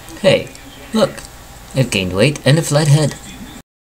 Hey, look! I've gained weight and a flat head.